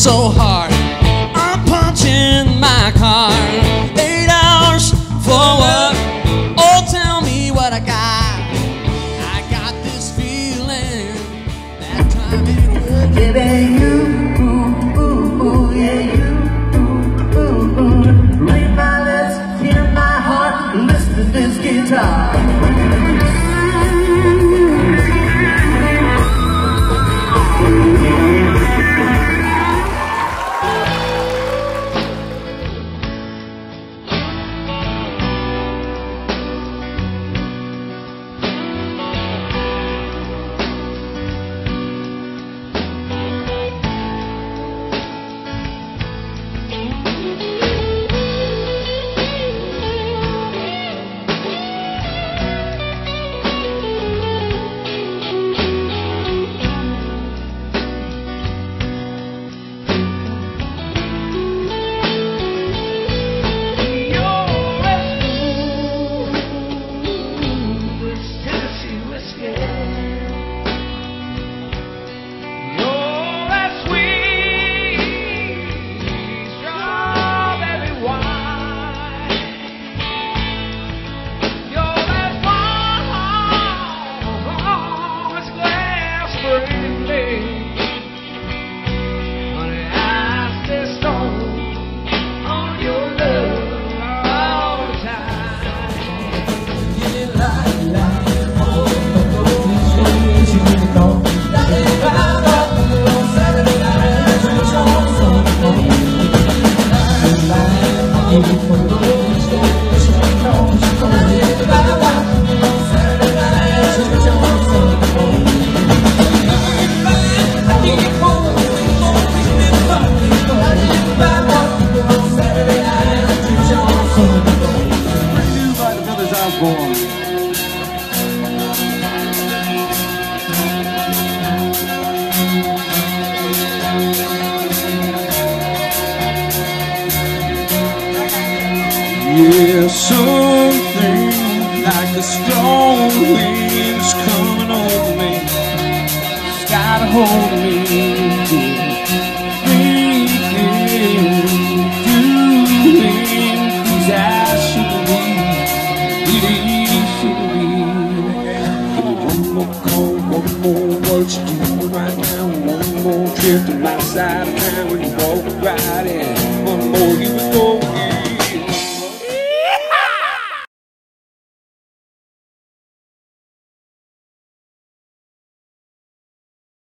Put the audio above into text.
so hard. I'm punching my car. 8 hours for what? Oh, tell me what I got. I got this feeling that time ain't good. Baby, you, ooh, ooh, ooh, yeah, you, ooh, ooh, ooh. Read my lips, hear my heart, listen to this guitar. Yeah, something like a strong wind's coming over me. It's got a hold of me. Thinking, doing things I shouldn't be. Really shouldn't be. One more call, one more what you doing right now. One more trip to my side of town when you walk right in. One more you would go.